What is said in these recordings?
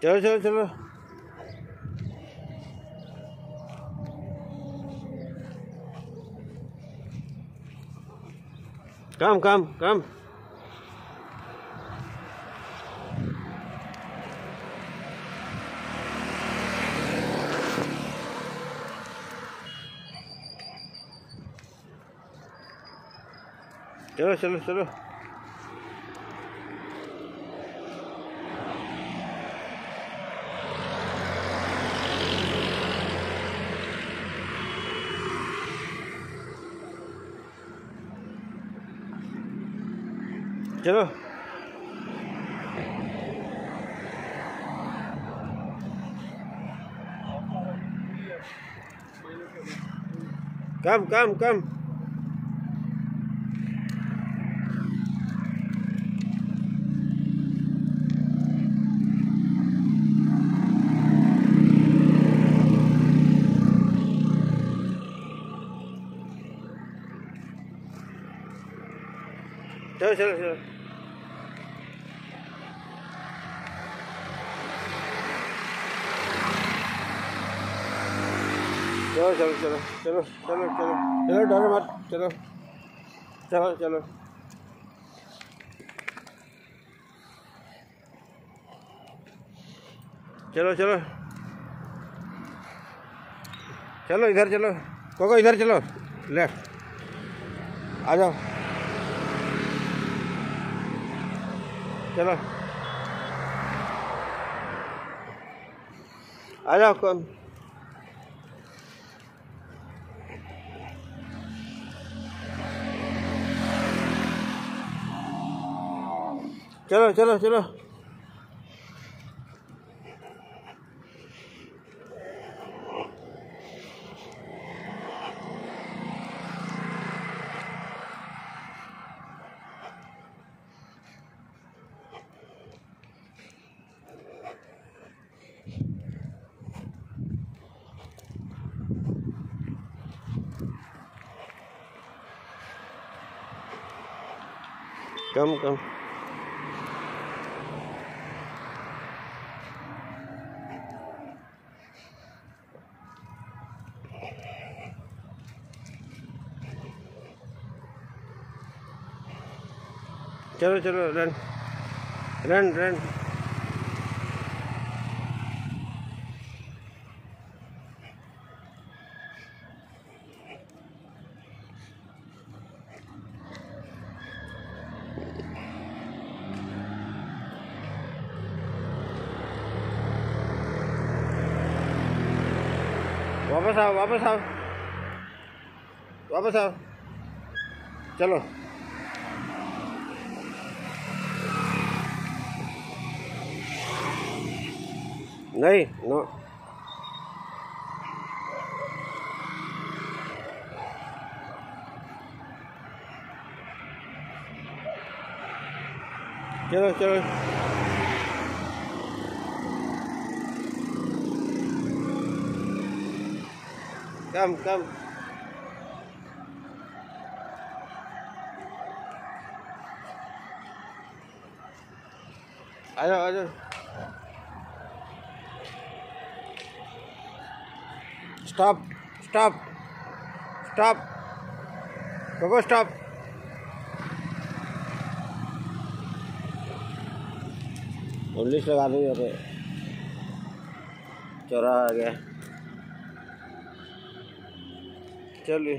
चलो चलो चलो कम कम कम चलो चलो चलो चलो कम कम कम चलो चलो चलो चलो चलो चलो चलो चलो चलो डरो मत चलो चलो चलो चलो चलो चलो इधर चलो कोको इधर चलो लेफ्ट आ जाओ चलो आ जाओ कौन चलो चलो चलो कम कम चलो चलो रन रन रन वापस आओ वापस आओ वापस आओ चलो नहीं नो चलो चलो कम कम आ जाओ आ जाओ stop stop stop Coco stop police लगा दूँ यहाँ पे चौराहा आ गया चलिए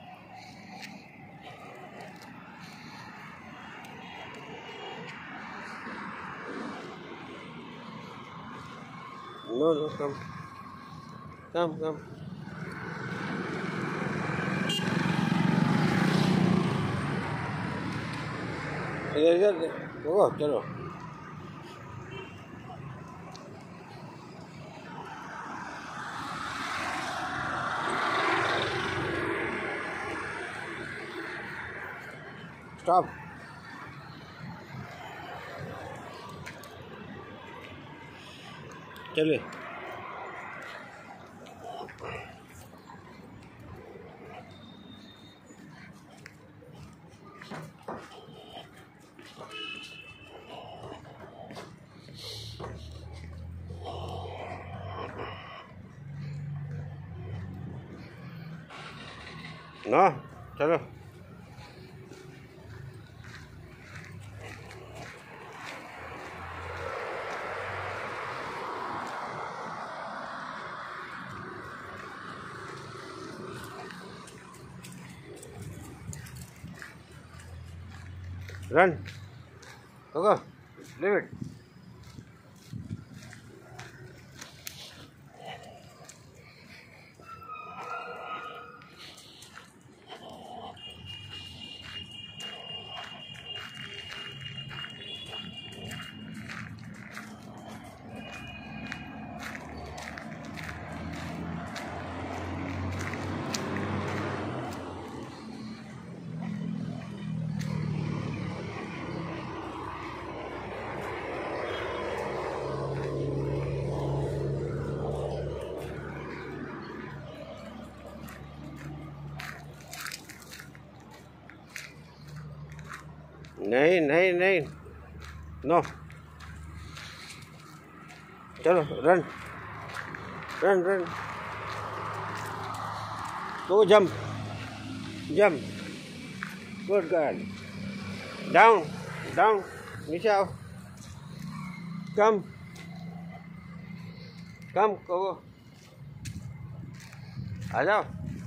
नो नो कम कम कम इधर इधर देखो चलो स्टॉप चलिए ना चलो रन Coco, leave it. नहीं नहीं नहीं नो चलो रन रन रन तो jump jump good girl down down नीचे आओ कम कम कोको आ जाओ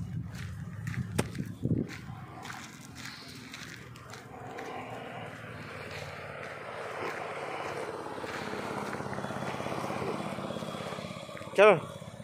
चलो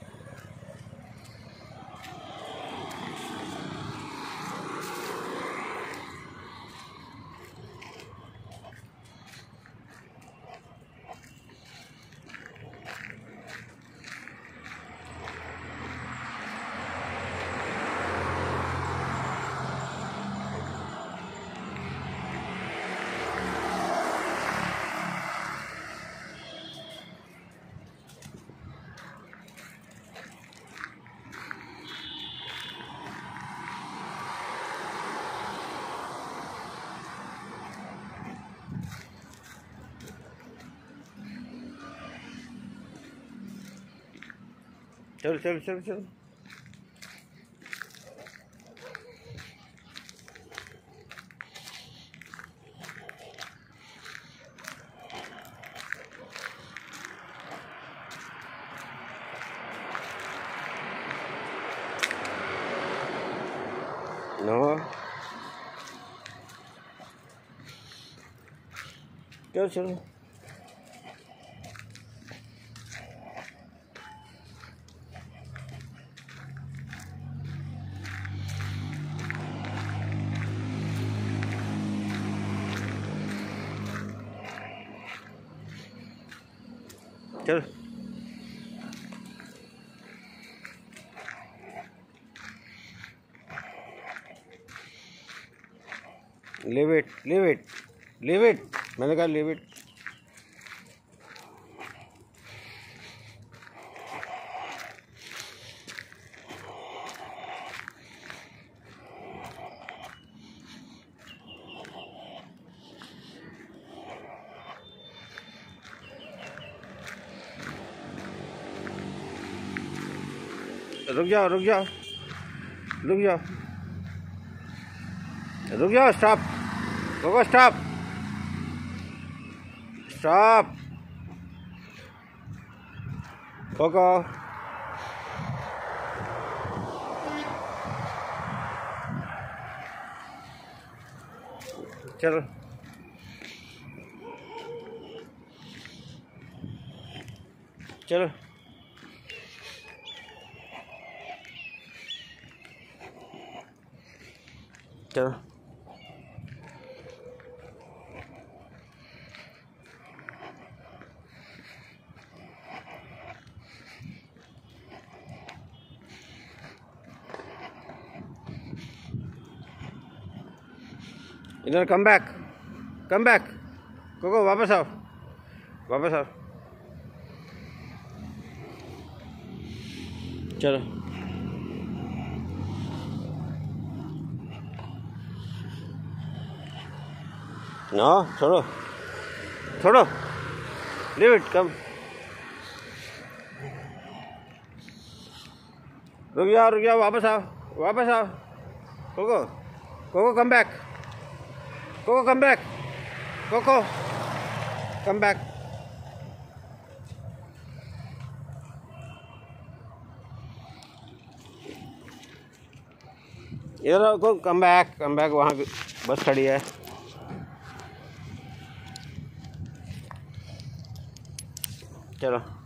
चलो चलो चलो चलो नो चलो चलो चलो leave it leave it leave it मैंने कहा लीव इट रुक जाओ रुक जाओ रुक जाओ रुक जाओ stop Coco stop stop Coco चलो चलो चलो इधर कम बैक कोको वापस आओ चलो नो छोड़ो लीव इट कम रुक जाओ वापस आओ Coco Coco come back, Coco come back, Coco come back. इधर आओ, को कम बैक, वहाँ बस खड़ी है। चलो।